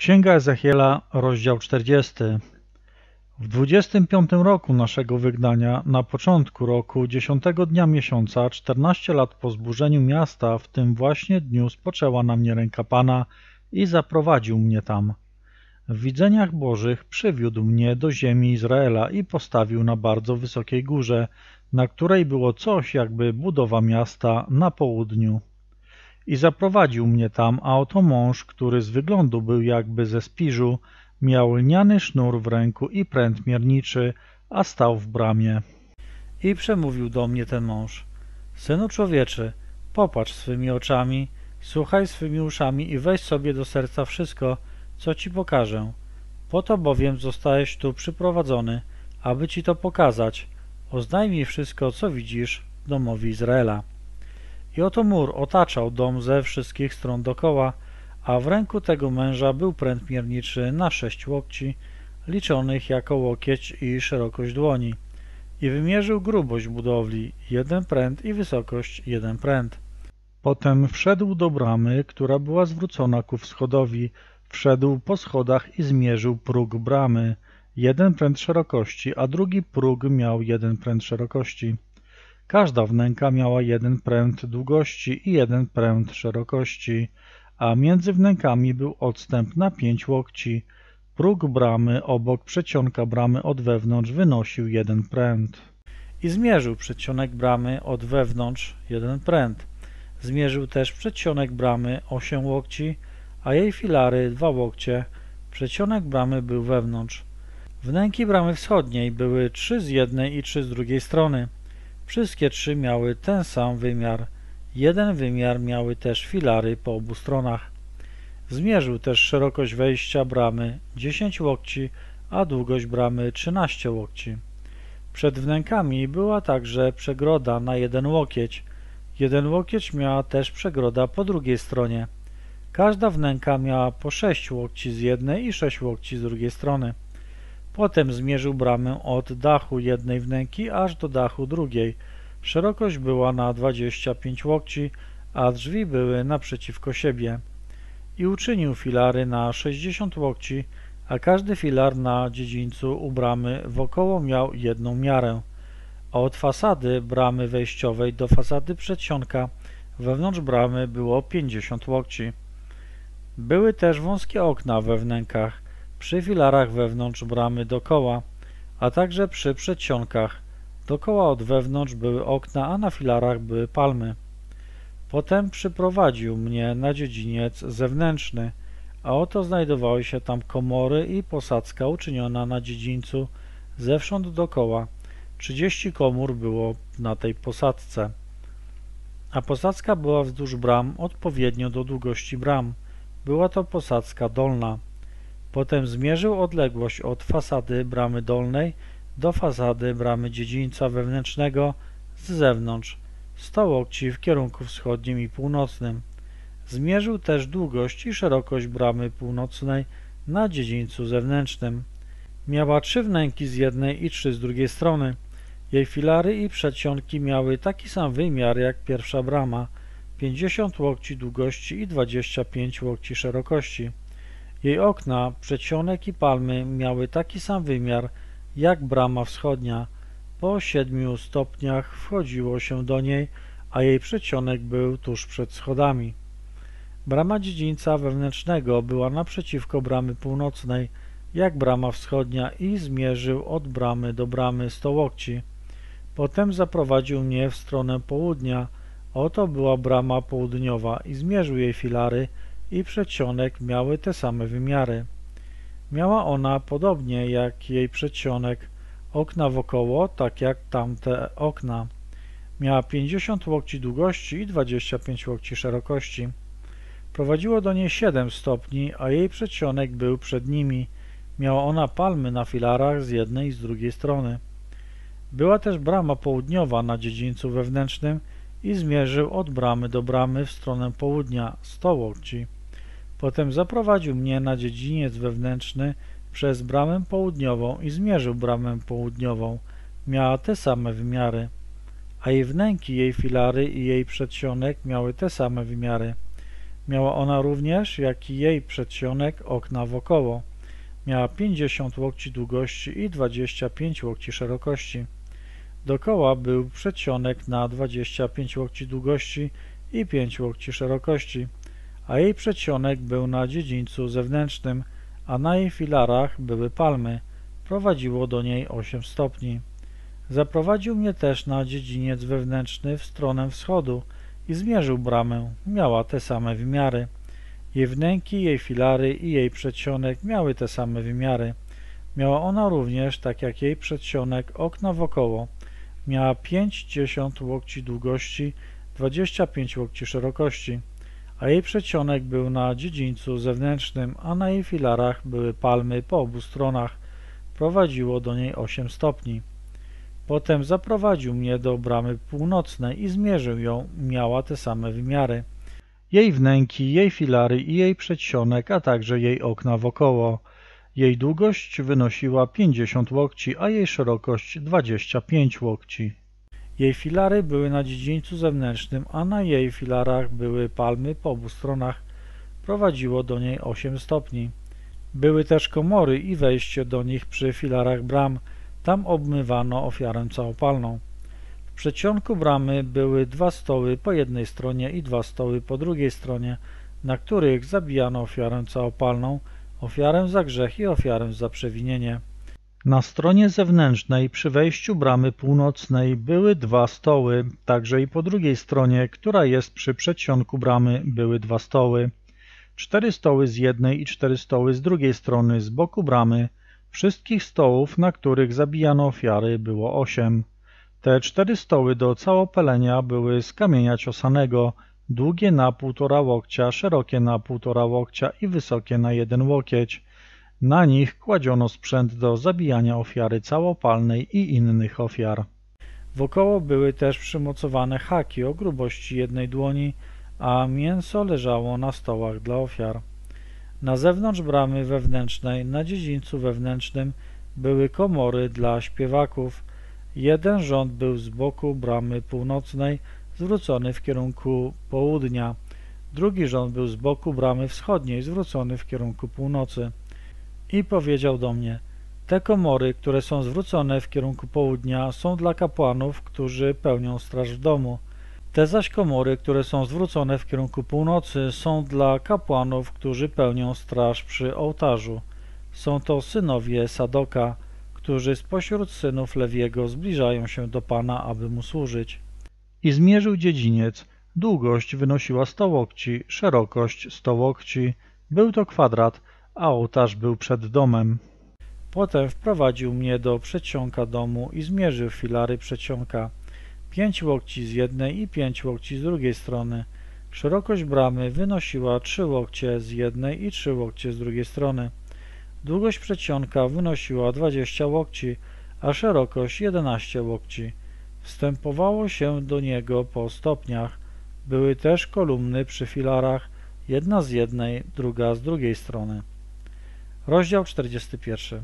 Księga Ezechiela, rozdział 40. W 25 roku naszego wygnania, na początku roku, 10 dnia miesiąca, 14 lat po zburzeniu miasta, w tym właśnie dniu spoczęła na mnie ręka Pana i zaprowadził mnie tam. W widzeniach Bożych przywiódł mnie do ziemi Izraela i postawił na bardzo wysokiej górze, na której było coś jakby budowa miasta na południu. I zaprowadził mnie tam, a oto mąż, który z wyglądu był jakby ze spiżu, miał lniany sznur w ręku i pręt mierniczy, a stał w bramie. I przemówił do mnie ten mąż: Synu człowieczy, popatrz swymi oczami, słuchaj swymi uszami i weź sobie do serca wszystko, co ci pokażę. Po to bowiem zostałeś tu przyprowadzony, aby ci to pokazać. Oznajmij wszystko, co widzisz, domowi Izraela. I oto mur otaczał dom ze wszystkich stron dokoła, a w ręku tego męża był pręt mierniczy na 6 łokci, liczonych jako łokieć i szerokość dłoni. I wymierzył grubość budowli 1 pręt i wysokość 1 pręt. Potem wszedł do bramy, która była zwrócona ku wschodowi, wszedł po schodach i zmierzył próg bramy, 1 pręt szerokości, a drugi próg miał 1 pręt szerokości. Każda wnęka miała 1 pręt długości i 1 pręt szerokości, a między wnękami był odstęp na 5 łokci. Próg bramy obok przedsionka bramy od wewnątrz wynosił 1 pręt. I zmierzył przedsionek bramy od wewnątrz 1 pręt. Zmierzył też przedsionek bramy 8 łokci, a jej filary 2 łokcie. Przedsionek bramy był wewnątrz. Wnęki bramy wschodniej były 3 z jednej i 3 z drugiej strony. Wszystkie 3 miały ten sam wymiar. 1 wymiar miały też filary po obu stronach. Zmierzył też szerokość wejścia bramy 10 łokci, a długość bramy 13 łokci. Przed wnękami była także przegroda na 1 łokieć. 1 łokieć miała też przegroda po drugiej stronie. Każda wnęka miała po 6 łokci z jednej i 6 łokci z drugiej strony. Potem zmierzył bramę od dachu jednej wnęki aż do dachu drugiej. Szerokość była na 25 łokci, a drzwi były naprzeciwko siebie. I uczynił filary na 60 łokci, a każdy filar na dziedzińcu u bramy wokoło miał 1 miarę. A od fasady bramy wejściowej do fasady przedsionka wewnątrz bramy było 50 łokci. Były też wąskie okna we wnękach, przy filarach wewnątrz bramy dokoła, a także przy przedsionkach. Dokoła od wewnątrz były okna, a na filarach były palmy. Potem przyprowadził mnie na dziedziniec zewnętrzny, a oto znajdowały się tam komory i posadzka uczyniona na dziedzińcu zewsząd dokoła. 30 komór było na tej posadzce. A posadzka była wzdłuż bram odpowiednio do długości bram. Była to posadzka dolna. Potem zmierzył odległość od fasady bramy dolnej do fasady bramy dziedzińca wewnętrznego z zewnątrz, 100 łokci w kierunku wschodnim i północnym. Zmierzył też długość i szerokość bramy północnej na dziedzińcu zewnętrznym. Miała 3 wnęki z jednej i 3 z drugiej strony. Jej filary i przedsionki miały taki sam wymiar jak pierwsza brama, 50 łokci długości i 25 łokci szerokości. Jej okna, przedsionek i palmy miały taki sam wymiar jak brama wschodnia. Po 7 stopniach wchodziło się do niej, a jej przedsionek był tuż przed schodami. Brama dziedzińca wewnętrznego była naprzeciwko bramy północnej, jak brama wschodnia i zmierzył od bramy do bramy 100 łokci. Potem zaprowadził mnie w stronę południa. Oto była brama południowa i zmierzył jej filary i przedsionek miały te same wymiary. Miała ona, podobnie jak jej przedsionek, okna wokoło, tak jak tamte okna. Miała 50 łokci długości i 25 łokci szerokości. Prowadziło do niej 7 stopni, a jej przedsionek był przed nimi. Miała ona palmy na filarach z jednej i z drugiej strony. Była też brama południowa na dziedzińcu wewnętrznym i zmierzył od bramy do bramy w stronę południa 100 łokci. Potem zaprowadził mnie na dziedziniec wewnętrzny przez bramę południową i zmierzył bramę południową. Miała te same wymiary, a jej wnęki, jej filary i jej przedsionek miały te same wymiary. Miała ona również, jak i jej przedsionek, okna wokoło. Miała 50 łokci długości i 25 łokci szerokości. Dokoła był przedsionek na 25 łokci długości i 5 łokci szerokości, a jej przedsionek był na dziedzińcu zewnętrznym, a na jej filarach były palmy. Prowadziło do niej 8 stopni. Zaprowadził mnie też na dziedziniec wewnętrzny w stronę wschodu i zmierzył bramę. Miała te same wymiary. Jej wnęki, jej filary i jej przedsionek miały te same wymiary. Miała ona również, tak jak jej przedsionek, okna wokoło. Miała 50 łokci długości, 25 łokci szerokości, a jej przedsionek był na dziedzińcu zewnętrznym, a na jej filarach były palmy po obu stronach. Prowadziło do niej 8 stopni. Potem zaprowadził mnie do bramy północnej i zmierzył ją. Miała te same wymiary. Jej wnęki, jej filary i jej przedsionek, a także jej okna wokoło. Jej długość wynosiła 50 łokci, a jej szerokość 25 łokci. Jej filary były na dziedzińcu zewnętrznym, a na jej filarach były palmy po obu stronach. Prowadziło do niej 8 stopni. Były też komory i wejście do nich przy filarach bram. Tam obmywano ofiarę całopalną. W przedsionku bramy były 2 stoły po jednej stronie i 2 stoły po drugiej stronie, na których zabijano ofiarę całopalną, ofiarę za grzech i ofiarę za przewinienie. Na stronie zewnętrznej przy wejściu bramy północnej były 2 stoły, także i po drugiej stronie, która jest przy przedsionku bramy, były 2 stoły. 4 stoły z jednej i 4 stoły z drugiej strony z boku bramy. Wszystkich stołów, na których zabijano ofiary, było 8. Te 4 stoły do całopalenia były z kamienia ciosanego, długie na 1,5 łokcia, szerokie na 1,5 łokcia i wysokie na 1 łokieć. Na nich kładziono sprzęt do zabijania ofiary całopalnej i innych ofiar. Wokoło były też przymocowane haki o grubości 1 dłoni, a mięso leżało na stołach dla ofiar. Na zewnątrz bramy wewnętrznej, na dziedzińcu wewnętrznym, były komory dla śpiewaków. Jeden rząd był z boku bramy północnej, zwrócony w kierunku południa. Drugi rząd był z boku bramy wschodniej, zwrócony w kierunku północy. I powiedział do mnie: te komory, które są zwrócone w kierunku południa, są dla kapłanów, którzy pełnią straż w domu. Te zaś komory, które są zwrócone w kierunku północy, są dla kapłanów, którzy pełnią straż przy ołtarzu. Są to synowie Sadoka, którzy spośród synów Lewiego zbliżają się do Pana, aby mu służyć. I zmierzył dziedziniec. Długość wynosiła 100 łokci, szerokość 100 łokci. Był to kwadrat, a ołtarz był przed domem. Potem wprowadził mnie do przedsionka domu i zmierzył filary przedsionka. 5 łokci z jednej i 5 łokci z drugiej strony. Szerokość bramy wynosiła 3 łokcie z jednej i 3 łokcie z drugiej strony. Długość przedsionka wynosiła 20 łokci, a szerokość 11 łokci. Wstępowało się do niego po stopniach. Były też kolumny przy filarach, jedna z jednej, druga z drugiej strony. Rozdział 41.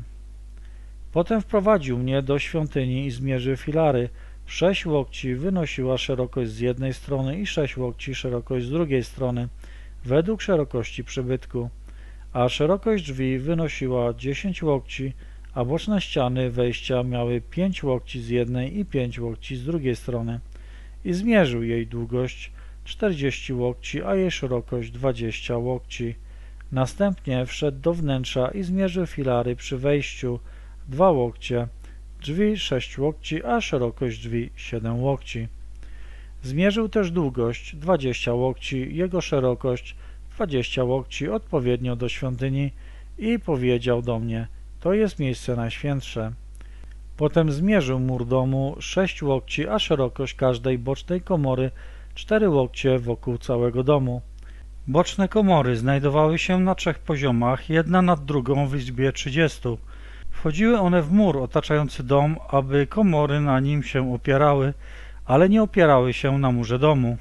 Potem wprowadził mnie do świątyni i zmierzył filary. 6 łokci wynosiła szerokość z jednej strony i 6 łokci szerokość z drugiej strony, według szerokości przybytku. A szerokość drzwi wynosiła 10 łokci, a boczne ściany wejścia miały 5 łokci z jednej i 5 łokci z drugiej strony. I zmierzył jej długość 40 łokci, a jej szerokość 20 łokci. Następnie wszedł do wnętrza i zmierzył filary przy wejściu 2 łokcie, drzwi 6 łokci, a szerokość drzwi 7 łokci. Zmierzył też długość 20 łokci, jego szerokość 20 łokci odpowiednio do świątyni i powiedział do mnie: to jest miejsce najświętsze. Potem zmierzył mur domu 6 łokci, a szerokość każdej bocznej komory 4 łokcie wokół całego domu. Boczne komory znajdowały się na 3 poziomach, jedna nad drugą w liczbie 30. Wchodziły one w mur otaczający dom, aby komory na nim się opierały, ale nie opierały się na murze domu.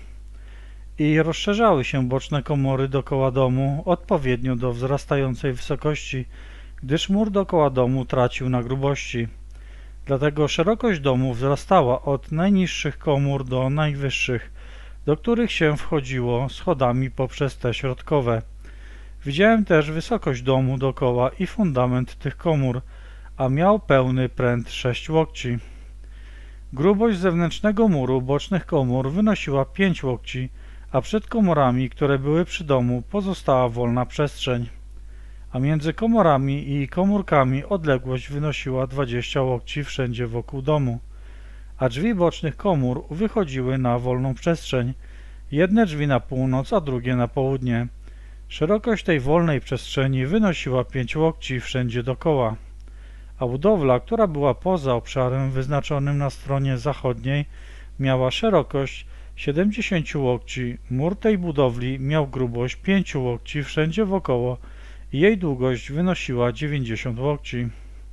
I rozszerzały się boczne komory dokoła domu odpowiednio do wzrastającej wysokości, gdyż mur dokoła domu tracił na grubości. Dlatego szerokość domu wzrastała od najniższych komór do najwyższych. do których się wchodziło schodami poprzez te środkowe. Widziałem też wysokość domu dokoła i fundament tych komór, a miał pełny pręt 6 łokci. Grubość zewnętrznego muru bocznych komór wynosiła 5 łokci, a przed komorami, które były przy domu, pozostała wolna przestrzeń. A między komorami i komórkami odległość wynosiła 20 łokci wszędzie wokół domu. A drzwi bocznych komór wychodziły na wolną przestrzeń, jedne drzwi na północ, a drugie na południe. Szerokość tej wolnej przestrzeni wynosiła 5 łokci wszędzie dokoła, a budowla, która była poza obszarem wyznaczonym na stronie zachodniej, miała szerokość 70 łokci. Mur tej budowli miał grubość 5 łokci wszędzie wokoło i jej długość wynosiła 90 łokci.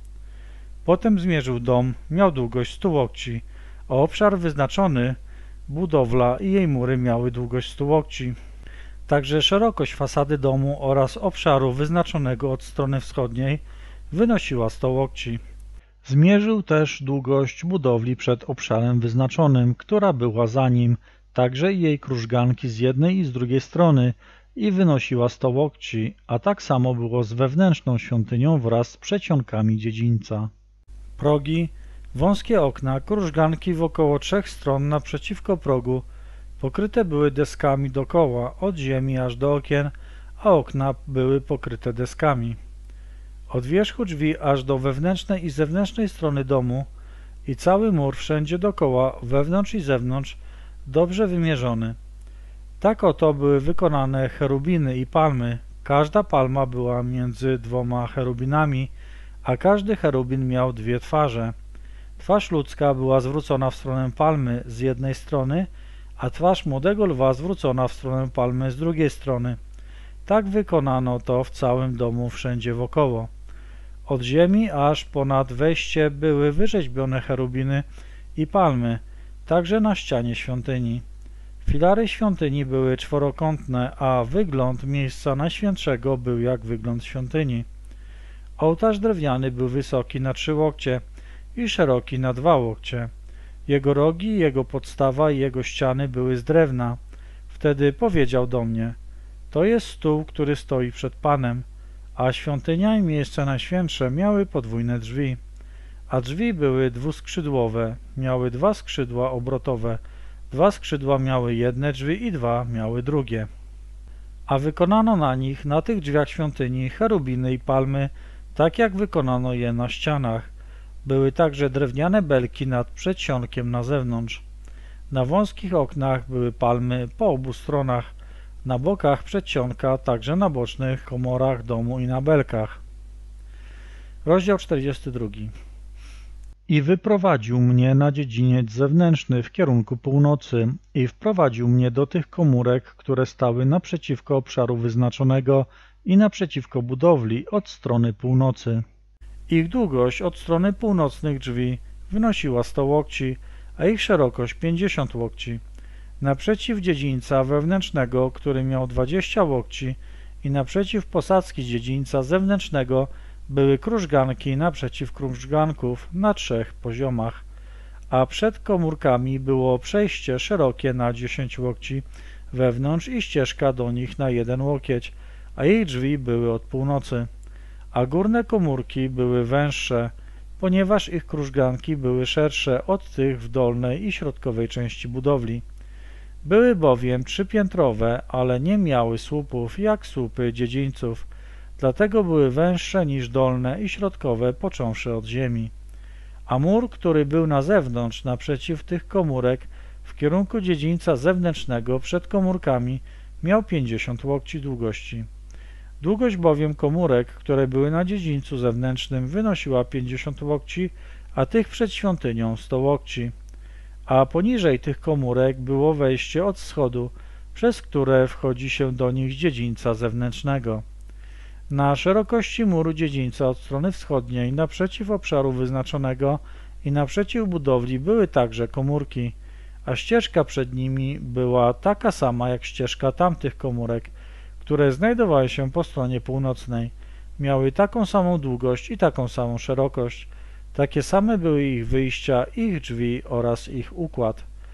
Potem zmierzył dom, miał długość 100 łokci, a obszar wyznaczony, budowla i jej mury miały długość 100 łokci. Także szerokość fasady domu oraz obszaru wyznaczonego od strony wschodniej wynosiła 100 łokci. Zmierzył też długość budowli przed obszarem wyznaczonym, która była za nim, także i jej krużganki z jednej i z drugiej strony i wynosiła 100 łokci, a tak samo było z wewnętrzną świątynią wraz z przedsionkami dziedzińca. Progi, wąskie okna, krużganki wokoło 3 stron naprzeciwko progu pokryte były deskami dokoła, od ziemi aż do okien, a okna były pokryte deskami. Od wierzchu drzwi aż do wewnętrznej i zewnętrznej strony domu i cały mur wszędzie dokoła, wewnątrz i zewnątrz, dobrze wymierzony. Tak oto były wykonane cherubiny i palmy. Każda palma była między 2 cherubinami, a każdy cherubin miał 2 twarze. Twarz ludzka była zwrócona w stronę palmy z jednej strony, a twarz młodego lwa zwrócona w stronę palmy z drugiej strony. Tak wykonano to w całym domu wszędzie wokoło. Od ziemi aż ponad wejście były wyrzeźbione cherubiny i palmy, także na ścianie świątyni. Filary świątyni były czworokątne, a wygląd miejsca najświętszego był jak wygląd świątyni. Ołtarz drewniany był wysoki na 3 łokcie i szeroki na 2 łokcie. Jego rogi, jego podstawa i jego ściany były z drewna. Wtedy powiedział do mnie: to jest stół, który stoi przed Panem, a świątynia i miejsce najświętsze miały podwójne drzwi. A drzwi były dwuskrzydłowe, miały 2 skrzydła obrotowe, 2 skrzydła miały jedne drzwi i 2 miały drugie. A wykonano na nich, na tych drzwiach świątyni, cherubiny i palmy, tak jak wykonano je na ścianach. Były także drewniane belki nad przedsionkiem na zewnątrz. Na wąskich oknach były palmy po obu stronach, na bokach przedsionka, także na bocznych komorach domu i na belkach. Rozdział 42. I wyprowadził mnie na dziedziniec zewnętrzny w kierunku północy i wprowadził mnie do tych komórek, które stały naprzeciwko obszaru wyznaczonego i naprzeciwko budowli od strony północy. Ich długość od strony północnych drzwi wynosiła 100 łokci, a ich szerokość 50 łokci. Naprzeciw dziedzińca wewnętrznego, który miał 20 łokci, i naprzeciw posadzki dziedzińca zewnętrznego były krużganki naprzeciw krużganków na 3 poziomach, a przed komórkami było przejście szerokie na 10 łokci wewnątrz i ścieżka do nich na 1 łokieć, a jej drzwi były od północy. A górne komórki były węższe, ponieważ ich krużganki były szersze od tych w dolnej i środkowej części budowli. Były bowiem 3-piętrowe, ale nie miały słupów jak słupy dziedzińców, dlatego były węższe niż dolne i środkowe, począwszy od ziemi. A mur, który był na zewnątrz, naprzeciw tych komórek, w kierunku dziedzińca zewnętrznego przed komórkami, miał 50 łokci długości. Długość bowiem komórek, które były na dziedzińcu zewnętrznym, wynosiła 50 łokci, a tych przed świątynią 100 łokci. A poniżej tych komórek było wejście od wschodu, przez które wchodzi się do nich z dziedzińca zewnętrznego. Na szerokości muru dziedzińca od strony wschodniej, naprzeciw obszaru wyznaczonego i naprzeciw budowli były także komórki, a ścieżka przed nimi była taka sama jak ścieżka tamtych komórek, które znajdowały się po stronie północnej. Miały taką samą długość i taką samą szerokość. Takie same były ich wyjścia, ich drzwi oraz ich układ.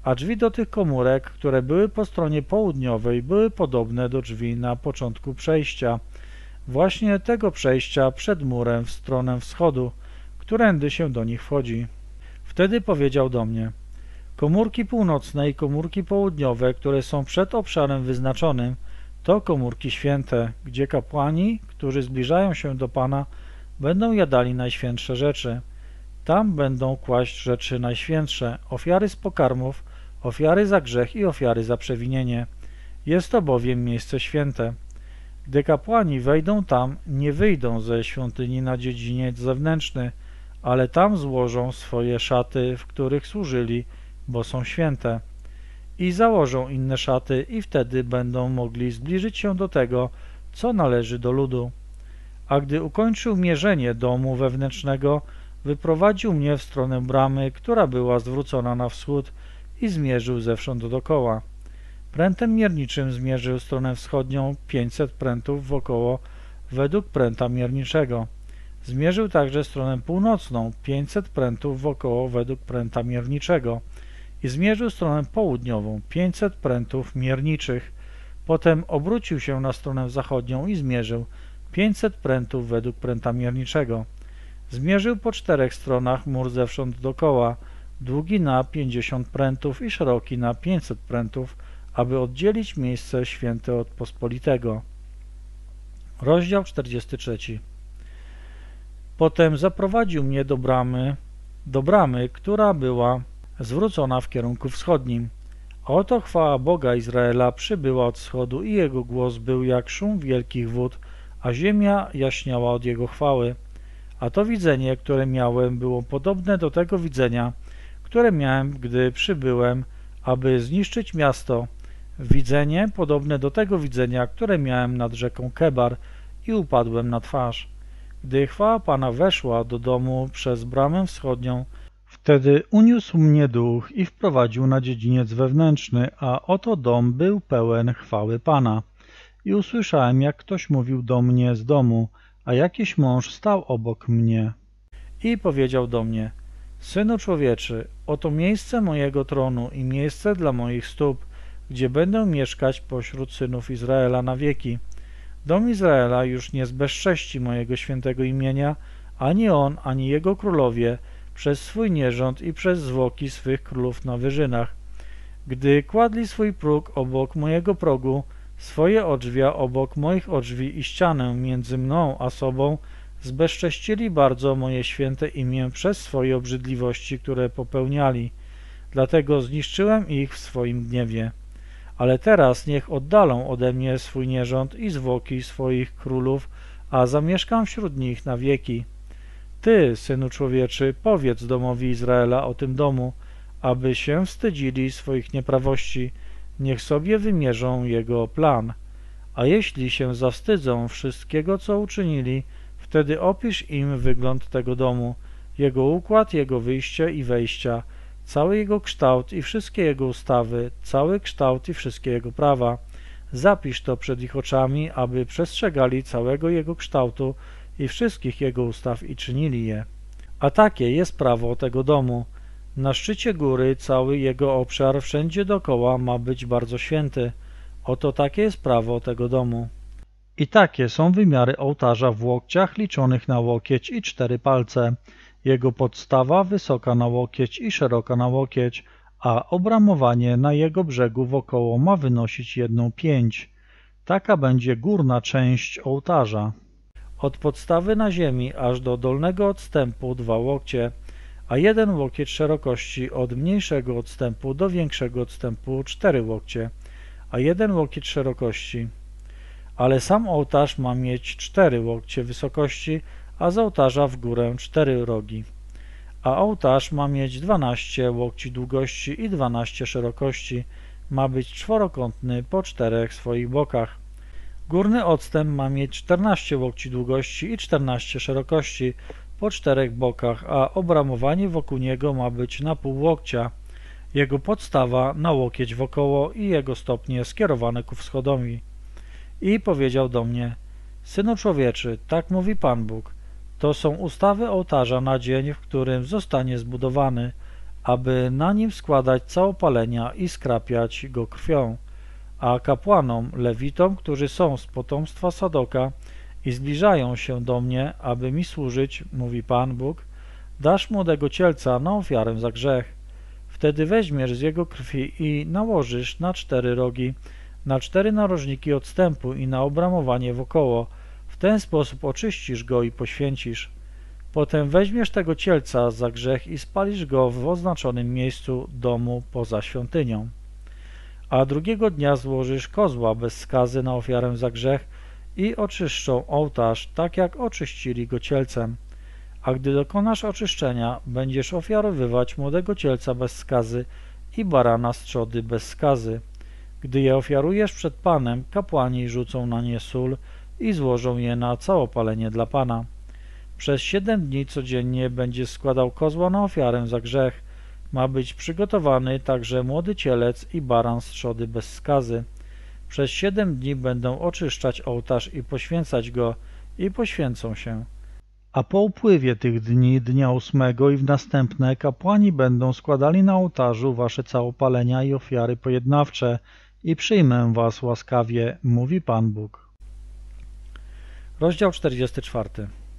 a drzwi do tych komórek, które były po stronie południowej, były podobne do drzwi na początku przejścia, właśnie tego przejścia przed murem w stronę wschodu, którędy się do nich wchodzi. Wtedy powiedział do mnie: komórki północne i komórki południowe, które są przed obszarem wyznaczonym, to komórki święte, gdzie kapłani, którzy zbliżają się do Pana, będą jadali najświętsze rzeczy. Tam będą kłaść rzeczy najświętsze, ofiary z pokarmów, ofiary za grzech i ofiary za przewinienie. Jest to bowiem miejsce święte. Gdy kapłani wejdą tam, nie wyjdą ze świątyni na dziedziniec zewnętrzny, ale tam złożą swoje szaty, w których służyli, bo są święte. I założą inne szaty i wtedy będą mogli zbliżyć się do tego, co należy do ludu. A gdy ukończył mierzenie domu wewnętrznego, wyprowadził mnie w stronę bramy, która była zwrócona na wschód, i zmierzył zewsząd dookoła. Prętem mierniczym zmierzył stronę wschodnią 500 prętów wokoło według pręta mierniczego. Zmierzył także stronę północną 500 prętów wokoło według pręta mierniczego i zmierzył stronę południową 500 prętów mierniczych. Potem obrócił się na stronę zachodnią i zmierzył 500 prętów według pręta mierniczego. Zmierzył po 4 stronach mur zewsząd dookoła, długi na 50 prętów i szeroki na 500 prętów, aby oddzielić miejsce święte od pospolitego. Rozdział 43. Potem zaprowadził mnie do bramy, która była zwrócona w kierunku wschodnim. A oto chwała Boga Izraela przybyła od wschodu i jego głos był jak szum wielkich wód, a ziemia jaśniała od jego chwały. A to widzenie, które miałem, było podobne do tego widzenia, które miałem, gdy przybyłem, aby zniszczyć miasto. Widzenie podobne do tego widzenia, które miałem nad rzeką Kebar, i upadłem na twarz. Gdy chwała Pana weszła do domu przez bramę wschodnią, wtedy uniósł mnie duch i wprowadził na dziedziniec wewnętrzny, a oto dom był pełen chwały Pana. I usłyszałem, jak ktoś mówił do mnie z domu, a jakiś mąż stał obok mnie. I powiedział do mnie: synu człowieczy, oto miejsce mojego tronu i miejsce dla moich stóp, gdzie będę mieszkać pośród synów Izraela na wieki. Dom Izraela już nie zbezcześci mojego świętego imienia, ani on, ani jego królowie, przez swój nierząd i przez zwłoki swych królów na wyżynach. Gdy kładli swój próg obok mojego progu, swoje odrzwia obok moich odrzwi i ścianę między mną a sobą, zbezcześcili bardzo moje święte imię przez swoje obrzydliwości, które popełniali. Dlatego zniszczyłem ich w swoim gniewie. Ale teraz niech oddalą ode mnie swój nierząd i zwłoki swoich królów, a zamieszkam wśród nich na wieki. Ty, synu człowieczy, powiedz domowi Izraela o tym domu, aby się wstydzili swoich nieprawości, niech sobie wymierzą jego plan. A jeśli się zawstydzą wszystkiego, co uczynili, wtedy opisz im wygląd tego domu, jego układ, jego wyjście i wejścia, cały jego kształt i wszystkie jego ustawy, cały kształt i wszystkie jego prawa. Zapisz to przed ich oczami, aby przestrzegali całego jego kształtu i wszystkich jego ustaw i czynili je. A takie jest prawo tego domu. Na szczycie góry cały jego obszar wszędzie dookoła ma być bardzo święty. Oto takie jest prawo tego domu. I takie są wymiary ołtarza w łokciach liczonych na łokieć i 4 palce. Jego podstawa wysoka na łokieć i szeroka na łokieć, a obramowanie na jego brzegu wokoło ma wynosić 1,5. Taka będzie górna część ołtarza. Od podstawy na ziemi aż do dolnego odstępu 2 łokcie, a 1 łokieć szerokości od mniejszego odstępu do większego odstępu 4 łokcie, a 1 łokieć szerokości. Ale sam ołtarz ma mieć 4 łokcie wysokości, a z ołtarza w górę 4 rogi. A ołtarz ma mieć 12 łokci długości i 12 szerokości, ma być czworokątny po 4 swoich bokach. Górny odstęp ma mieć 14 łokci długości i 14 szerokości po 4 bokach, a obramowanie wokół niego ma być na pół łokcia, jego podstawa na łokieć wokoło i jego stopnie skierowane ku wschodowi. I powiedział do mnie: synu człowieczy, tak mówi Pan Bóg, to są ustawy ołtarza na dzień, w którym zostanie zbudowany, aby na nim składać całopalenia i skrapiać go krwią. A kapłanom, lewitom, którzy są z potomstwa Sadoka i zbliżają się do mnie, aby mi służyć, mówi Pan Bóg, dasz młodego cielca na ofiarę za grzech. Wtedy weźmiesz z jego krwi i nałożysz na 4 rogi, na 4 narożniki odstępu i na obramowanie wokoło. W ten sposób oczyścisz go i poświęcisz. Potem weźmiesz tego cielca za grzech i spalisz go w oznaczonym miejscu domu poza świątynią. A drugiego dnia złożysz kozła bez skazy na ofiarę za grzech i oczyszczą ołtarz, tak jak oczyścili go cielcem. A gdy dokonasz oczyszczenia, będziesz ofiarowywać młodego cielca bez skazy i barana z trzody bez skazy. Gdy je ofiarujesz przed Panem, kapłani rzucą na nie sól i złożą je na całopalenie dla Pana. Przez 7 dni codziennie będziesz składał kozła na ofiarę za grzech. Ma być przygotowany także młody cielec i baran z trzody bez skazy. Przez 7 dni będą oczyszczać ołtarz i poświęcać go i poświęcą się. A po upływie tych dni, dnia 8 i w następne, kapłani będą składali na ołtarzu wasze całopalenia i ofiary pojednawcze i przyjmę was łaskawie, mówi Pan Bóg. Rozdział 44.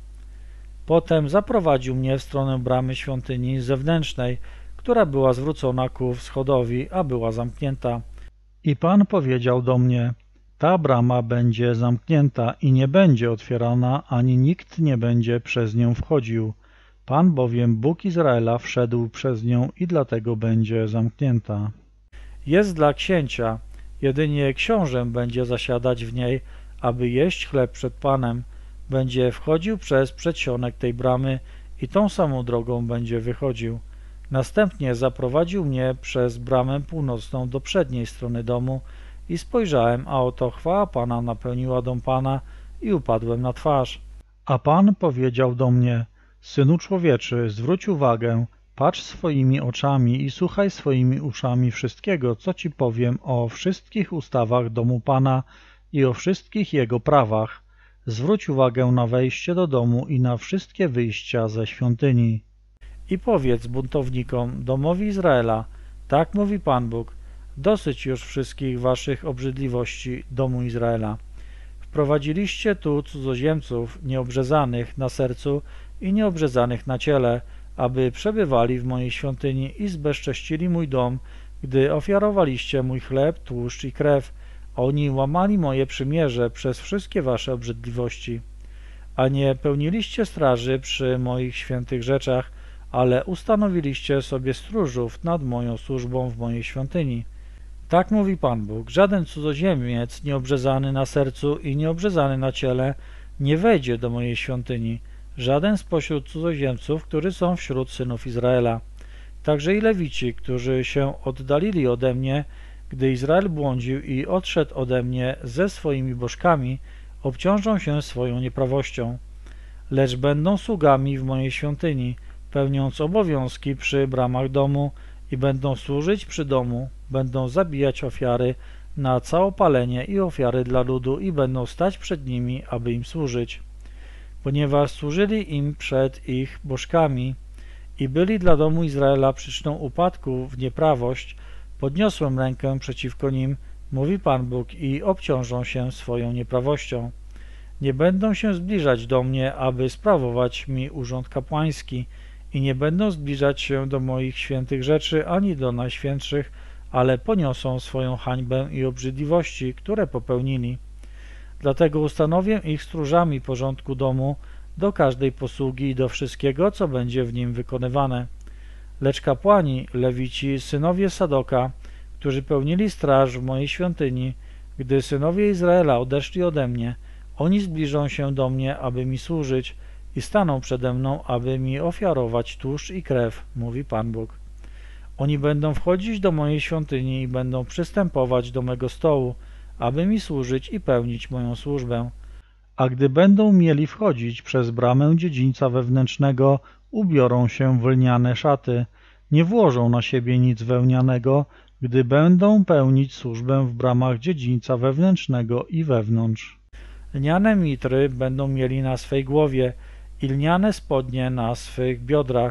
Potem zaprowadził mnie w stronę bramy świątyni zewnętrznej, która była zwrócona ku wschodowi, a była zamknięta. I Pan powiedział do mnie, ta brama będzie zamknięta i nie będzie otwierana, ani nikt nie będzie przez nią wchodził. Pan bowiem, Bóg Izraela, wszedł przez nią i dlatego będzie zamknięta. Jest dla księcia, jedynie książę będzie zasiadać w niej, aby jeść chleb przed Panem. Będzie wchodził przez przedsionek tej bramy i tą samą drogą będzie wychodził. Następnie zaprowadził mnie przez bramę północną do przedniej strony domu i spojrzałem, a oto chwała Pana napełniła dom Pana i upadłem na twarz. A Pan powiedział do mnie, synu człowieczy, zwróć uwagę, patrz swoimi oczami i słuchaj swoimi uszami wszystkiego, co ci powiem o wszystkich ustawach domu Pana i o wszystkich jego prawach. Zwróć uwagę na wejście do domu i na wszystkie wyjścia ze świątyni. I powiedz buntownikom, domowi Izraela, tak mówi Pan Bóg, dosyć już wszystkich waszych obrzydliwości, domu Izraela. Wprowadziliście tu cudzoziemców nieobrzezanych na sercu i nieobrzezanych na ciele, aby przebywali w mojej świątyni i zbezcześcili mój dom, gdy ofiarowaliście mój chleb, tłuszcz i krew. Oni łamali moje przymierze przez wszystkie wasze obrzydliwości. A nie pełniliście straży przy moich świętych rzeczach, ale ustanowiliście sobie stróżów nad moją służbą w mojej świątyni. Tak mówi Pan Bóg, żaden cudzoziemiec nieobrzezany na sercu i nieobrzezany na ciele nie wejdzie do mojej świątyni, żaden spośród cudzoziemców, którzy są wśród synów Izraela. Także i Lewici, którzy się oddalili ode mnie, gdy Izrael błądził i odszedł ode mnie ze swoimi bożkami, obciążą się swoją nieprawością. Lecz będą sługami w mojej świątyni, pełniąc obowiązki przy bramach domu i będą służyć przy domu, będą zabijać ofiary na całopalenie i ofiary dla ludu i będą stać przed nimi, aby im służyć. Ponieważ służyli im przed ich bożkami i byli dla domu Izraela przyczyną upadku w nieprawość, podniosłem rękę przeciwko nim, mówi Pan Bóg, i obciążą się swoją nieprawością. Nie będą się zbliżać do mnie, aby sprawować mi urząd kapłański i nie będą zbliżać się do moich świętych rzeczy ani do najświętszych, ale poniosą swoją hańbę i obrzydliwości, które popełnili. Dlatego ustanowię ich stróżami porządku domu do każdej posługi i do wszystkiego, co będzie w nim wykonywane. Lecz kapłani, lewici, synowie Sadoka, którzy pełnili straż w mojej świątyni, gdy synowie Izraela odeszli ode mnie, oni zbliżą się do mnie, aby mi służyć i staną przede mną, aby mi ofiarować tłuszcz i krew, mówi Pan Bóg. Oni będą wchodzić do mojej świątyni i będą przystępować do mego stołu, aby mi służyć i pełnić moją służbę. A gdy będą mieli wchodzić przez bramę dziedzińca wewnętrznego, ubiorą się w lniane szaty, nie włożą na siebie nic wełnianego, gdy będą pełnić służbę w bramach dziedzińca wewnętrznego i wewnątrz. Lniane mitry będą mieli na swej głowie i lniane spodnie na swych biodrach.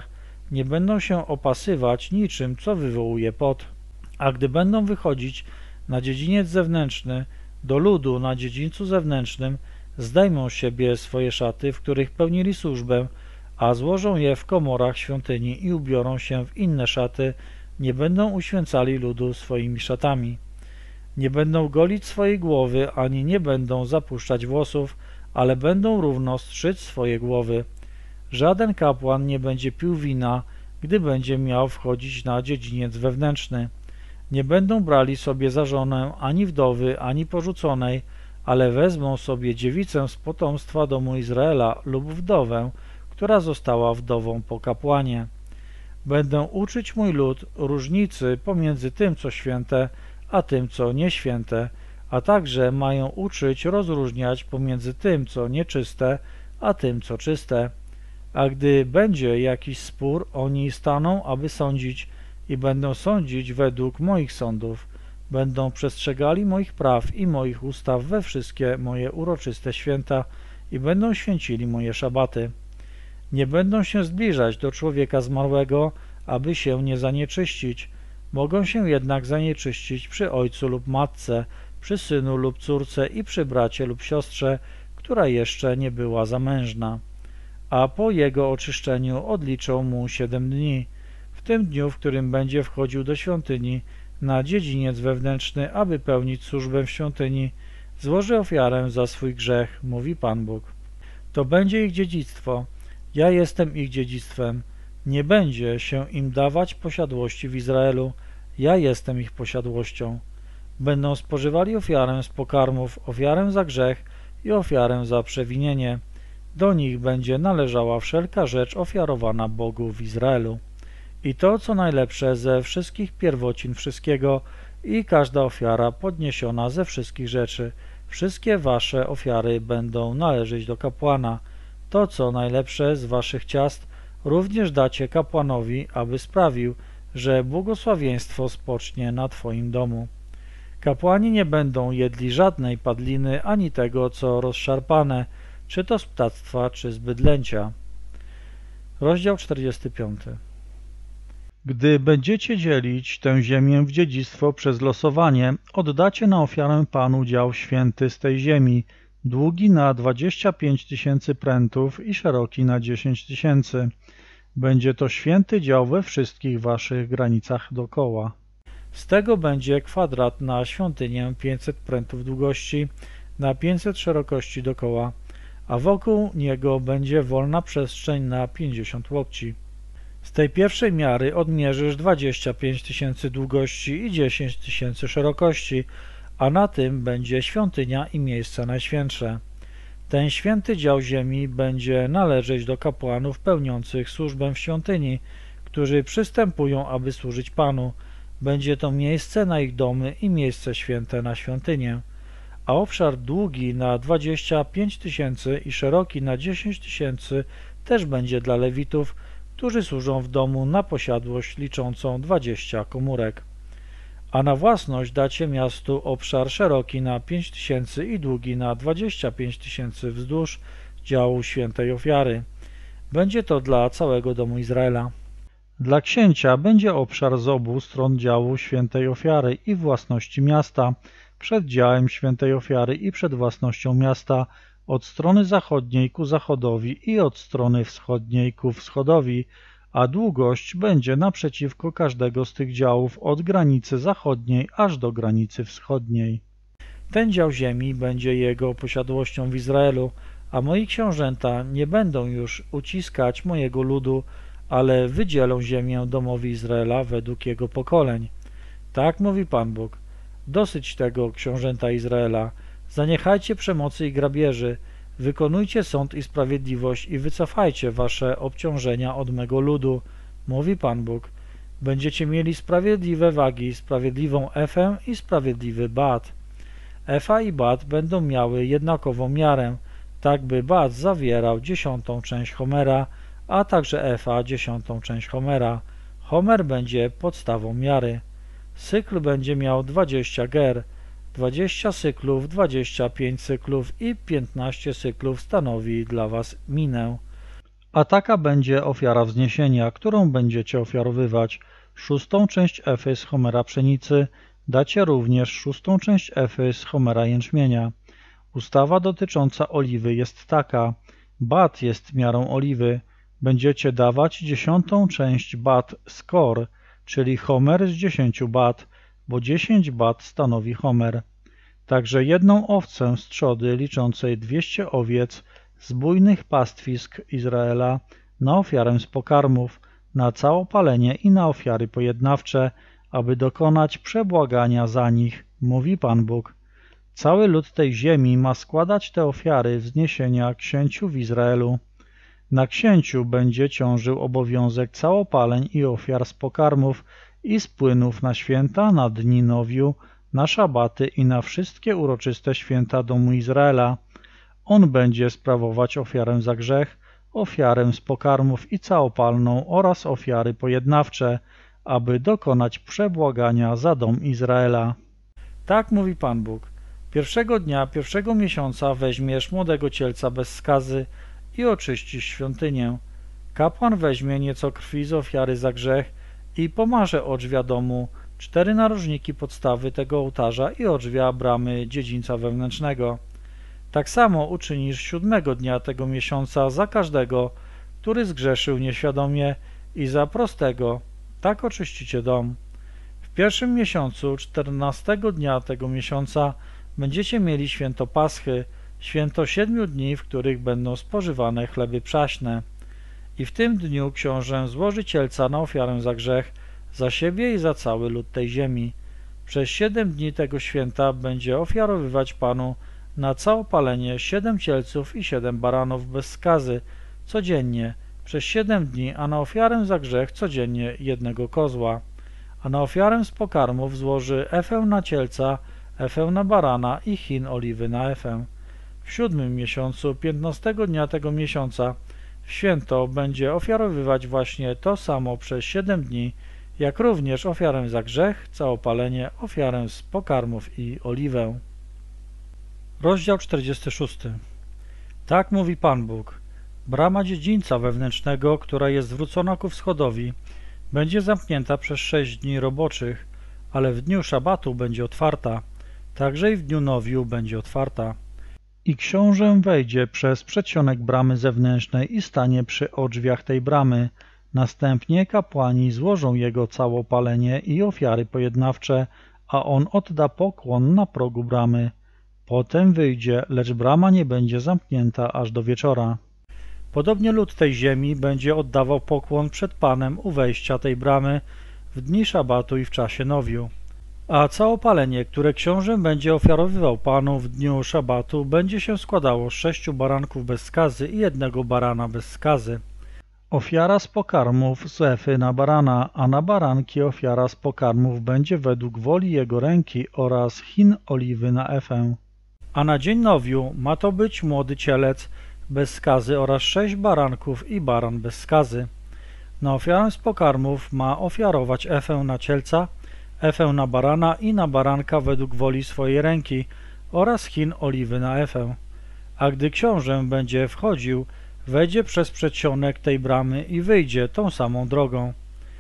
nie będą się opasywać niczym, co wywołuje pot. A gdy będą wychodzić na dziedziniec zewnętrzny, do ludu na dziedzińcu zewnętrznym, zdejmą z siebie swoje szaty, w których pełnili służbę, a złożą je w komorach świątyni i ubiorą się w inne szaty, nie będą uświęcali ludu swoimi szatami. Nie będą golić swojej głowy, ani nie będą zapuszczać włosów, ale będą równo strzyć swoje głowy. Żaden kapłan nie będzie pił wina, gdy będzie miał wchodzić na dziedziniec wewnętrzny. Nie będą brali sobie za żonę ani wdowy, ani porzuconej, ale wezmą sobie dziewicę z potomstwa domu Izraela lub wdowę, która została wdową po kapłanie. Będę uczyć mój lud różnicy pomiędzy tym, co święte, a tym, co nieświęte, a także mają uczyć rozróżniać pomiędzy tym, co nieczyste, a tym, co czyste. A gdy będzie jakiś spór, oni staną, aby sądzić i będą sądzić według moich sądów. Będą przestrzegali moich praw i moich ustaw we wszystkie moje uroczyste święta i będą święcili moje szabaty. Nie będą się zbliżać do człowieka zmarłego, aby się nie zanieczyścić. Mogą się jednak zanieczyścić przy ojcu lub matce, przy synu lub córce i przy bracie lub siostrze, która jeszcze nie była zamężna. A po jego oczyszczeniu odliczą mu 7 dni. W tym dniu, w którym będzie wchodził do świątyni, na dziedziniec wewnętrzny, aby pełnić służbę w świątyni, złoży ofiarę za swój grzech, mówi Pan Bóg. To będzie ich dziedzictwo. Ja jestem ich dziedzictwem. Nie będzie się im dawać posiadłości w Izraelu. Ja jestem ich posiadłością. Będą spożywali ofiarę z pokarmów, ofiarę za grzech i ofiarę za przewinienie. Do nich będzie należała wszelka rzecz ofiarowana Bogu w Izraelu. I to, co najlepsze ze wszystkich pierwocin wszystkiego i każda ofiara podniesiona ze wszystkich rzeczy. Wszystkie wasze ofiary będą należeć do kapłana. To, co najlepsze z waszych ciast, również dacie kapłanowi, aby sprawił, że błogosławieństwo spocznie na twoim domu. Kapłani nie będą jedli żadnej padliny, ani tego, co rozszarpane, czy to z ptactwa, czy z bydlęcia. Rozdział 45. Gdy będziecie dzielić tę ziemię w dziedzictwo przez losowanie, oddacie na ofiarę Panu dział święty z tej ziemi, długi na 25 000 prętów i szeroki na 10 000. Będzie to święty dział we wszystkich waszych granicach dokoła. Z tego będzie kwadrat na świątynię 500 prętów długości, na 500 szerokości dokoła, a wokół niego będzie wolna przestrzeń na 50 łokci. Z tej pierwszej miary odmierzysz 25 000 długości i 10 000 szerokości, a na tym będzie świątynia i miejsce najświętsze. Ten święty dział ziemi będzie należeć do kapłanów pełniących służbę w świątyni, którzy przystępują, aby służyć Panu. Będzie to miejsce na ich domy i miejsce święte na świątynię. A obszar długi na 25 000 i szeroki na 10 000 też będzie dla Lewitów, którzy służą w domu na posiadłość liczącą 20 komórek. A na własność dacie miastu obszar szeroki na 5 000 i długi na 25 000 wzdłuż działu świętej ofiary. Będzie to dla całego domu Izraela. Dla księcia będzie obszar z obu stron działu świętej ofiary i własności miasta, przed działem świętej ofiary i przed własnością miasta, od strony zachodniej ku zachodowi i od strony wschodniej ku wschodowi, a długość będzie naprzeciwko każdego z tych działów od granicy zachodniej aż do granicy wschodniej. Ten dział ziemi będzie jego posiadłością w Izraelu, a moi książęta nie będą już uciskać mojego ludu, ale wydzielą ziemię domowi Izraela według jego pokoleń. Tak mówi Pan Bóg. Dosyć tego, książęta Izraela. Zaniechajcie przemocy i grabieży, wykonujcie sąd i sprawiedliwość i wycofajcie wasze obciążenia od mego ludu, mówi Pan Bóg. Będziecie mieli sprawiedliwe wagi, sprawiedliwą efę i sprawiedliwy bat. Efa i bat będą miały jednakową miarę, tak by bat zawierał 10. część homera, a także efa 10. część homera. Homer będzie podstawą miary. Cykl będzie miał 20 ger, 20 cyklów, 25 cyklów i 15 cyklów stanowi dla was minę. A taka będzie ofiara wzniesienia, którą będziecie ofiarowywać. 6. część efy z homera pszenicy, dacie również 6. część efy z homera jęczmienia. Ustawa dotycząca oliwy jest taka. Bat jest miarą oliwy. Będziecie dawać 10. część bat z kor, czyli homer z 10 bat, bo 10 bat stanowi homer. Także jedną owcę z trzody liczącej 200 owiec z bujnych pastwisk Izraela na ofiarę z pokarmów, na całopalenie i na ofiary pojednawcze, aby dokonać przebłagania za nich, mówi Pan Bóg. Cały lud tej ziemi ma składać te ofiary wzniesienia księciu w Izraelu. Na księciu będzie ciążył obowiązek całopaleń i ofiar z pokarmów i z płynów na święta, na dni nowiu, na szabaty i na wszystkie uroczyste święta domu Izraela. On będzie sprawować ofiarę za grzech, ofiarę z pokarmów i całopalną oraz ofiary pojednawcze, aby dokonać przebłagania za dom Izraela. Tak mówi Pan Bóg. Pierwszego dnia, pierwszego miesiąca weźmiesz młodego cielca bez skazy i oczyścisz świątynię. Kapłan weźmie nieco krwi z ofiary za grzech i pomarze odrzwia domu, 4 narożniki podstawy tego ołtarza i odrzwia bramy dziedzińca wewnętrznego. Tak samo uczynisz 7. dnia tego miesiąca za każdego, który zgrzeszył nieświadomie, i za prostego. Tak oczyścicie dom. W pierwszym miesiącu, 14. dnia tego miesiąca, będziecie mieli święto Paschy, święto 7 dni, w których będą spożywane chleby przaśne. I w tym dniu książę złoży cielca na ofiarę za grzech, za siebie i za cały lud tej ziemi. Przez 7 dni tego święta będzie ofiarowywać Panu na całopalenie 7 cielców i 7 baranów bez skazy codziennie przez 7 dni, a na ofiarę za grzech codziennie 1 kozła. A na ofiarę z pokarmów złoży efę na cielca, efę na barana i chin oliwy na efę. W 7. miesiącu, 15. dnia tego miesiąca, w święto będzie ofiarowywać właśnie to samo przez 7 dni, jak również ofiarę za grzech, całopalenie, ofiarę z pokarmów i oliwę. Rozdział 46. Tak mówi Pan Bóg. Brama dziedzińca wewnętrznego, która jest zwrócona ku wschodowi, będzie zamknięta przez 6 dni roboczych, ale w dniu szabatu będzie otwarta, także i w dniu nowiu będzie otwarta. I książę wejdzie przez przedsionek bramy zewnętrznej i stanie przy odrzwiach tej bramy. Następnie kapłani złożą jego całopalenie i ofiary pojednawcze, a on odda pokłon na progu bramy. Potem wyjdzie, lecz brama nie będzie zamknięta aż do wieczora. Podobnie lud tej ziemi będzie oddawał pokłon przed Panem u wejścia tej bramy w dni szabatu i w czasie nowiu. A całopalenie, które książę będzie ofiarowywał Panu w dniu szabatu, będzie się składało z 6 baranków bez skazy i 1 barana bez skazy. Ofiara z pokarmów z efy na barana, a na baranki ofiara z pokarmów będzie według woli jego ręki oraz chin oliwy na efę. A na dzień nowiu ma to być młody cielec bez skazy oraz 6 baranków i baran bez skazy. Na ofiarę z pokarmów ma ofiarować efę na cielca, efę na barana i na baranka według woli swojej ręki oraz chin oliwy na efę. A gdy książę będzie wchodził, wejdzie przez przedsionek tej bramy i wyjdzie tą samą drogą.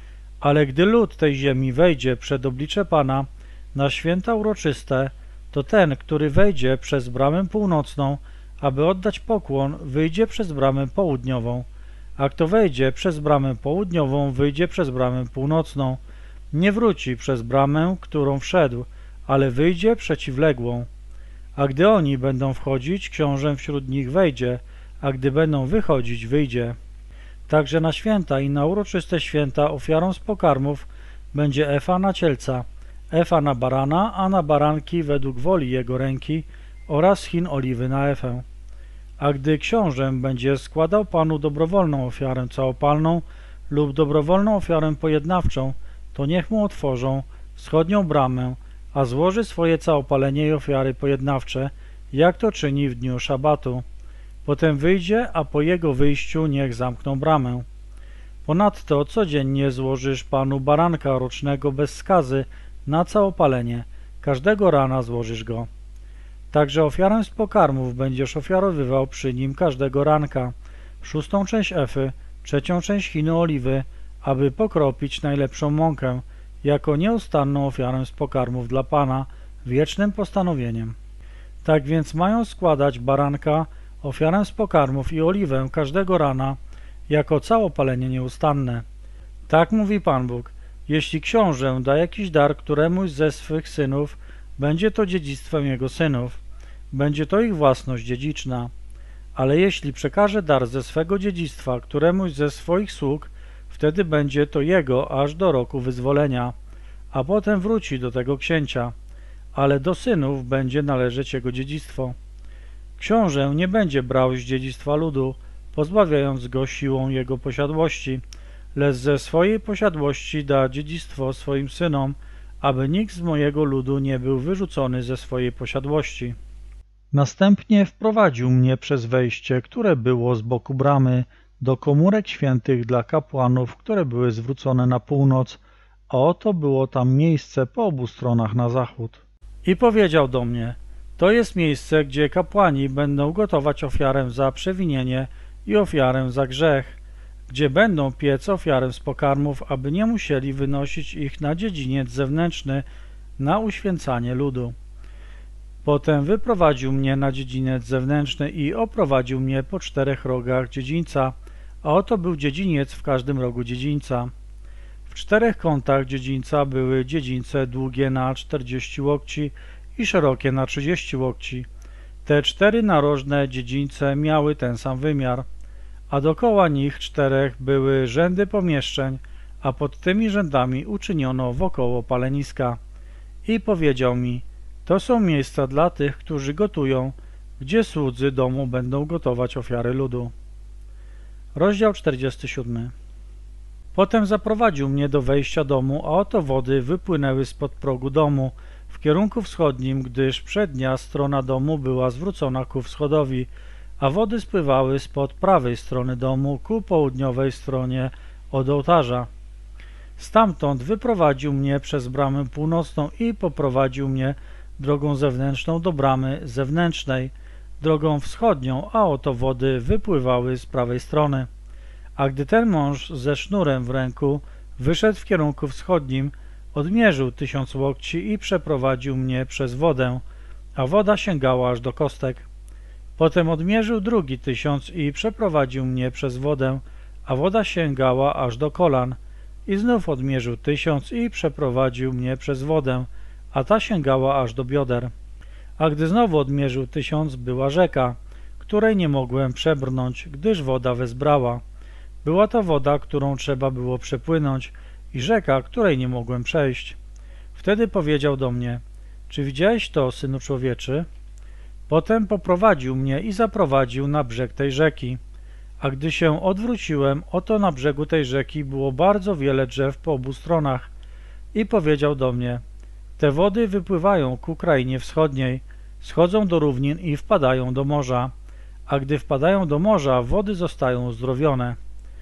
Ale gdy lud tej ziemi wejdzie przed oblicze Pana na święta uroczyste, to ten, który wejdzie przez bramę północną, aby oddać pokłon, wyjdzie przez bramę południową, a kto wejdzie przez bramę południową, wyjdzie przez bramę północną. Nie wróci przez bramę, którą wszedł, ale wyjdzie przeciwległą. A gdy oni będą wchodzić, książę wśród nich wejdzie, a gdy będą wychodzić, wyjdzie. Także na święta i na uroczyste święta ofiarą z pokarmów będzie efa na cielca, efa na barana, a na baranki według woli jego ręki oraz chin oliwy na efę. A gdy książę będzie składał Panu dobrowolną ofiarę całopalną lub dobrowolną ofiarę pojednawczą, to niech mu otworzą wschodnią bramę, a złoży swoje całopalenie i ofiary pojednawcze, jak to czyni w dniu szabatu. Potem wyjdzie, a po jego wyjściu niech zamkną bramę. Ponadto codziennie złożysz Panu baranka rocznego bez skazy na całopalenie, każdego rana złożysz go. Także ofiarę z pokarmów będziesz ofiarowywał przy nim każdego ranka. szóstą część efy, trzecią część chinu oliwy, aby pokropić najlepszą mąkę, jako nieustanną ofiarę z pokarmów dla Pana, wiecznym postanowieniem. Tak więc mają składać baranka, ofiarę z pokarmów i oliwę każdego rana, jako całopalenie nieustanne. Tak mówi Pan Bóg, jeśli książę da jakiś dar któremuś ze swych synów, będzie to dziedzictwem jego synów, będzie to ich własność dziedziczna. Ale jeśli przekaże dar ze swego dziedzictwa któremuś ze swoich sług, wtedy będzie to jego aż do roku wyzwolenia, a potem wróci do tego księcia, ale do synów będzie należeć jego dziedzictwo. Książę nie będzie brał z dziedzictwa ludu, pozbawiając go siłą jego posiadłości, lecz ze swojej posiadłości da dziedzictwo swoim synom, aby nikt z mojego ludu nie był wyrzucony ze swojej posiadłości. Następnie wprowadził mnie przez wejście, które było z boku bramy, do komórek świętych dla kapłanów, które były zwrócone na północ, a oto było tam miejsce po obu stronach na zachód. I powiedział do mnie, to jest miejsce, gdzie kapłani będą gotować ofiarę za przewinienie i ofiarę za grzech, gdzie będą piec ofiarę z pokarmów, aby nie musieli wynosić ich na dziedziniec zewnętrzny na uświęcanie ludu. Potem wyprowadził mnie na dziedziniec zewnętrzny i oprowadził mnie po 4 rogach dziedzińca, a oto był dziedziniec w każdym rogu dziedzińca. W 4 kątach dziedzińca były dziedzińce długie na 40 łokci i szerokie na 30 łokci. Te 4 narożne dziedzińce miały ten sam wymiar, a dokoła nich 4 były rzędy pomieszczeń, a pod tymi rzędami uczyniono wokoło paleniska. I powiedział mi, to są miejsca dla tych, którzy gotują, gdzie słudzy domu będą gotować ofiary ludu. Rozdział 47. Potem zaprowadził mnie do wejścia domu, a oto wody wypłynęły spod progu domu w kierunku wschodnim, gdyż przednia strona domu była zwrócona ku wschodowi, a wody spływały spod prawej strony domu ku południowej stronie od ołtarza. Stamtąd wyprowadził mnie przez bramę północną i poprowadził mnie drogą zewnętrzną do bramy zewnętrznej, drogą wschodnią, a oto wody wypływały z prawej strony. A gdy ten mąż ze sznurem w ręku wyszedł w kierunku wschodnim, odmierzył 1000 łokci i przeprowadził mnie przez wodę, a woda sięgała aż do kostek. Potem odmierzył drugi 1000 i przeprowadził mnie przez wodę, a woda sięgała aż do kolan. I znów odmierzył 1000 i przeprowadził mnie przez wodę, a ta sięgała aż do bioder. A gdy znowu odmierzył 1000, była rzeka, której nie mogłem przebrnąć, gdyż woda wezbrała. Była to woda, którą trzeba było przepłynąć i rzeka, której nie mogłem przejść. Wtedy powiedział do mnie, czy widziałeś to, synu człowieczy? Potem poprowadził mnie i zaprowadził na brzeg tej rzeki. A gdy się odwróciłem, oto na brzegu tej rzeki było bardzo wiele drzew po obu stronach. I powiedział do mnie, te wody wypływają ku krainie wschodniej, schodzą do równin i wpadają do morza. A gdy wpadają do morza, wody zostają uzdrowione.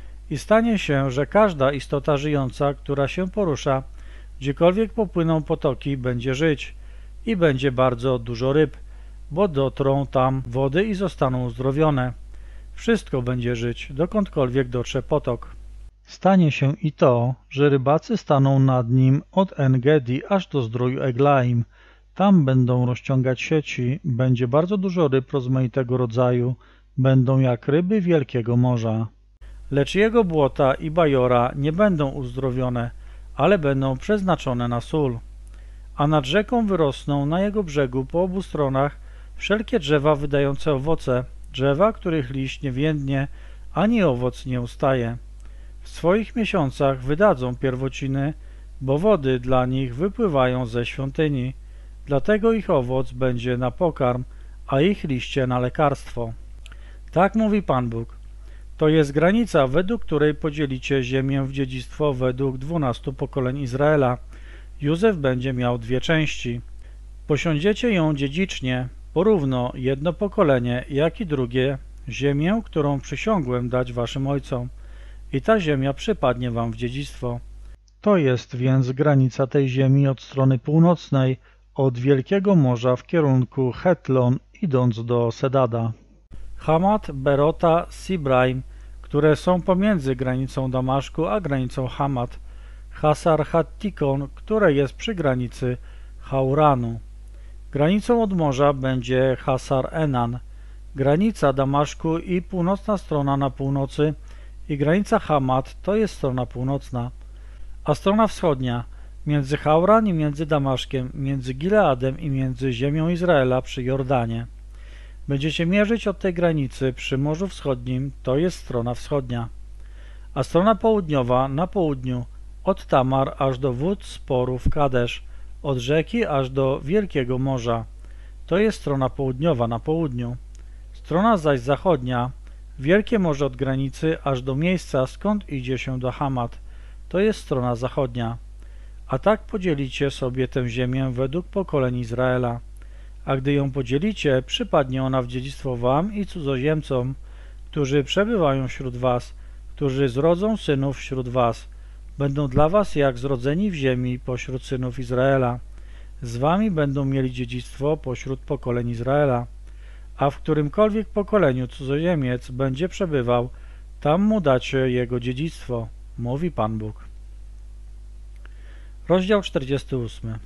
I stanie się, że każda istota żyjąca, która się porusza, gdziekolwiek popłyną potoki, będzie żyć i będzie bardzo dużo ryb, bo dotrą tam wody i zostaną uzdrowione. Wszystko będzie żyć, dokądkolwiek dotrze potok. Stanie się i to, że rybacy staną nad nim od En-Gedi aż do zdroju Eglaim. Tam będą rozciągać sieci, będzie bardzo dużo ryb rozmaitego rodzaju, będą jak ryby wielkiego morza. Lecz jego błota i bajora nie będą uzdrowione, ale będą przeznaczone na sól. A nad rzeką wyrosną na jego brzegu po obu stronach wszelkie drzewa wydające owoce, drzewa, których liść nie więdnie, ani owoc nie ustaje. W swoich miesiącach wydadzą pierwociny, bo wody dla nich wypływają ze świątyni. Dlatego ich owoc będzie na pokarm, a ich liście na lekarstwo. Tak mówi Pan Bóg. To jest granica, według której podzielicie ziemię w dziedzictwo według 12 pokoleń Izraela. Józef będzie miał 2 części. Posiądziecie ją dziedzicznie, porówno jedno pokolenie, jak i drugie, ziemię, którą przysiągłem dać waszym ojcom. I ta ziemia przypadnie wam w dziedzictwo. To jest więc granica tej ziemi od strony północnej, od Wielkiego Morza w kierunku Hetlon, idąc do Sedada. Hamat, Berota, Sibraim, które są pomiędzy granicą Damaszku a granicą Hamat, Hasar Hattikon, które jest przy granicy Hauranu. Granicą od morza będzie Hasar Enan, granica Damaszku i północna strona na północy i granica Hamat to jest strona północna, a strona wschodnia między Hauran i między Damaszkiem, między Gileadem i między ziemią Izraela przy Jordanie. Będziecie mierzyć od tej granicy przy Morzu Wschodnim, to jest strona wschodnia, a strona południowa na południu od Tamar aż do wód sporu w Kadesz, od rzeki aż do Wielkiego Morza, to jest strona południowa na południu. Strona zaś zachodnia, Wielkie Morze od granicy aż do miejsca, skąd idzie się do Hamat, to jest strona zachodnia. A tak podzielicie sobie tę ziemię według pokoleń Izraela. A gdy ją podzielicie, przypadnie ona w dziedzictwo wam i cudzoziemcom, którzy przebywają wśród was, którzy zrodzą synów wśród was. Będą dla was jak zrodzeni w ziemi pośród synów Izraela. Z wami będą mieli dziedzictwo pośród pokoleń Izraela. A w którymkolwiek pokoleniu cudzoziemiec będzie przebywał, tam mu dacie jego dziedzictwo, mówi Pan Bóg. Rozdział 48.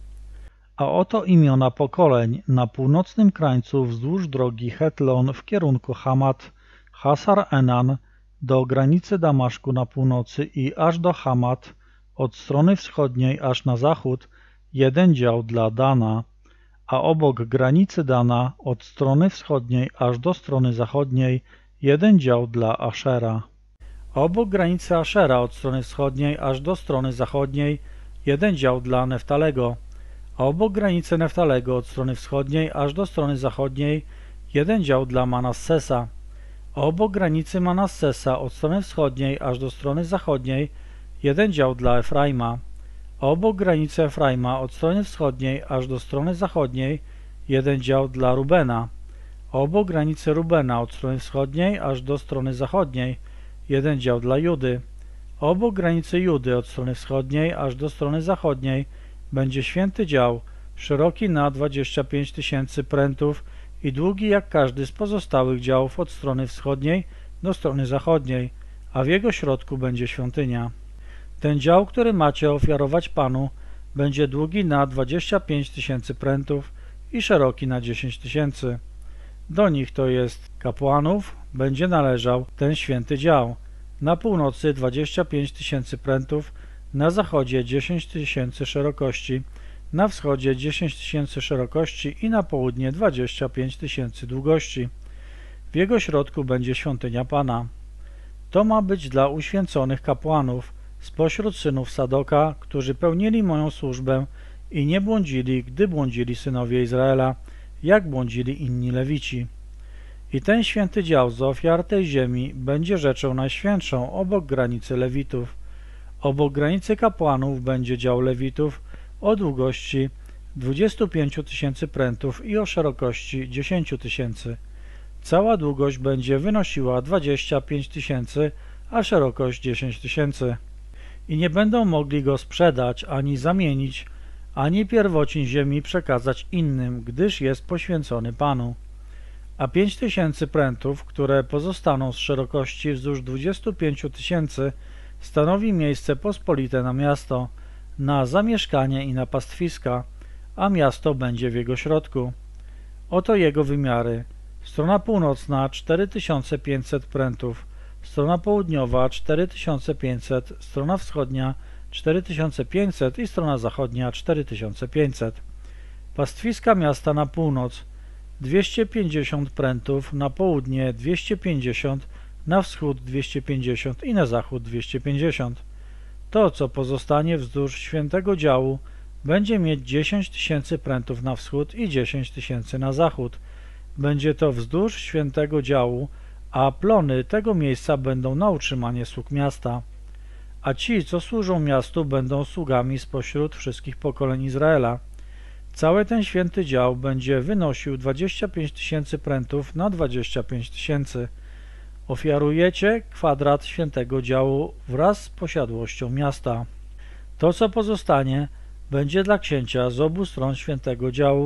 A oto imiona pokoleń na północnym krańcu wzdłuż drogi Hetlon w kierunku Hamat, Hasar Enan, do granicy Damaszku na północy i aż do Hamat, od strony wschodniej aż na zachód, jeden dział dla Dana, a obok granicy Dana od strony wschodniej aż do strony zachodniej jeden dział dla Ashera. A obok granicy Ashera od strony wschodniej aż do strony zachodniej jeden dział dla Neftalego, a obok granicy Neftalego od strony wschodniej aż do strony zachodniej jeden dział dla Manassesa, a obok granicy Manassesa od strony wschodniej aż do strony zachodniej jeden dział dla Efraima, a obok granicy Efraima od strony wschodniej aż do strony zachodniej jeden dział dla Rubena, a obok granicy Rubena od strony wschodniej aż do strony zachodniej jeden dział dla Judy, a obok granicy Judy od strony wschodniej aż do strony zachodniej będzie święty dział, szeroki na 25 000 prętów i długi jak każdy z pozostałych działów od strony wschodniej do strony zachodniej, a w jego środku będzie świątynia. Ten dział, który macie ofiarować Panu, będzie długi na 25 000 prętów i szeroki na 10 000. Do nich, to jest kapłanów, będzie należał ten święty dział. Na północy 25 000 prętów, na zachodzie 10 000 szerokości, na wschodzie 10 000 szerokości i na południe 25 000 długości. W jego środku będzie świątynia Pana. To ma być dla uświęconych kapłanów spośród synów Sadoka, którzy pełnili moją służbę i nie błądzili, gdy błądzili synowie Izraela, jak błądzili inni Lewici. I ten święty dział z ofiar tej ziemi będzie rzeczą najświętszą obok granicy Lewitów. Obok granicy kapłanów będzie dział Lewitów o długości 25 000 prętów i o szerokości 10 000. Cała długość będzie wynosiła 25 000, a szerokość 10 000. I nie będą mogli go sprzedać, ani zamienić, ani pierwocin ziemi przekazać innym, gdyż jest poświęcony Panu. A 5 000 prętów, które pozostaną z szerokości wzdłuż 25 000, stanowi miejsce pospolite na miasto, na zamieszkanie i na pastwiska, a miasto będzie w jego środku. Oto jego wymiary. Strona północna 4500 prętów, strona południowa 4500, strona wschodnia 4500 i strona zachodnia 4500. Pastwiska miasta na północ 250 prętów, na południe 250, na wschód 250 i na zachód 250. To, co pozostanie wzdłuż świętego działu, będzie mieć 10 000 prętów na wschód i 10 000 na zachód. Będzie to wzdłuż świętego działu, a plony tego miejsca będą na utrzymanie sług miasta. A ci, co służą miastu, będą sługami spośród wszystkich pokoleń Izraela. Cały ten święty dział będzie wynosił 25 000 prętów na 25 000. Ofiarujecie kwadrat świętego działu wraz z posiadłością miasta. To, co pozostanie, będzie dla księcia z obu stron świętego działu,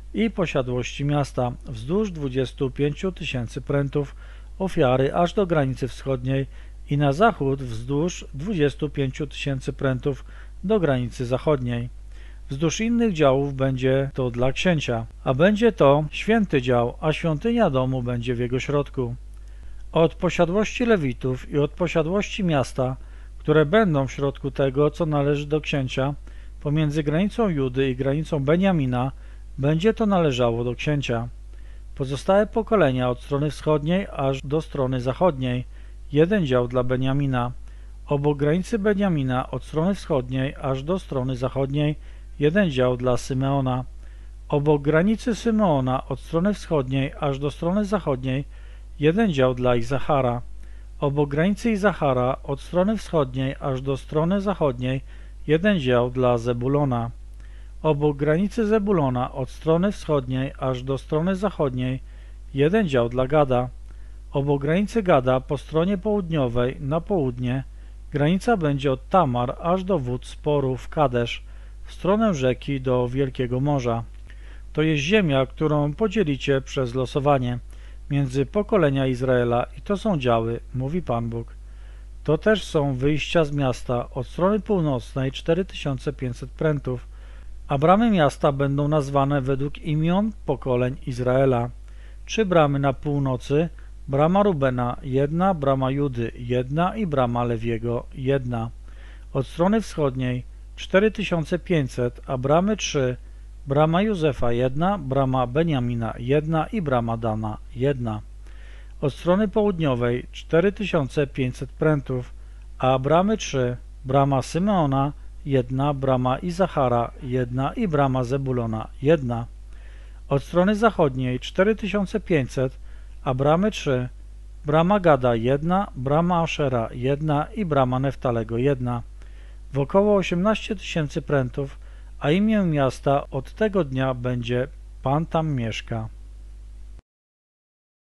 i posiadłości miasta wzdłuż 25 000 prętów ofiary aż do granicy wschodniej i na zachód wzdłuż 25 000 prętów do granicy zachodniej. Wzdłuż innych działów będzie to dla księcia, a będzie to święty dział, a świątynia domu będzie w jego środku. Od posiadłości Lewitów i od posiadłości miasta, które będą w środku tego, co należy do księcia, pomiędzy granicą Judy i granicą Beniamina, będzie to należało do księcia. Pozostałe pokolenia od strony wschodniej aż do strony zachodniej, jeden dział dla Beniamina. Obok granicy Beniamina od strony wschodniej aż do strony zachodniej, jeden dział dla Symeona. Obok granicy Symeona od strony wschodniej aż do strony zachodniej, jeden dział dla Izachara. Obok granicy Izachara od strony wschodniej aż do strony zachodniej, jeden dział dla Zebulona. Obok granicy Zebulona od strony wschodniej aż do strony zachodniej, jeden dział dla Gada. Obok granicy Gada po stronie południowej na południe, granica będzie od Tamar aż do wód sporu w Kadesz, w stronę rzeki do Wielkiego Morza. To jest ziemia, którą podzielicie przez losowanie między pokolenia Izraela i to są działy, mówi Pan Bóg. To też są wyjścia z miasta od strony północnej 4500 prętów, a bramy miasta będą nazwane według imion pokoleń Izraela. 3 bramy na północy, brama Rubena 1, brama Judy 1 i brama Lewiego 1. Od strony wschodniej 4500, a bramy 3, brama Józefa 1, brama Beniamina 1 i brama Dana 1. Od strony południowej 4500 prętów, a bramy 3, brama Symeona 1, brama Izachara 1 i brama Zebulona 1. Od strony zachodniej 4500, a bramy 3, brama Gada 1, brama Ashera 1 i brama Neftalego 1. Wokoło 18 000 prętów, a imię miasta od tego dnia będzie Pan tam mieszka.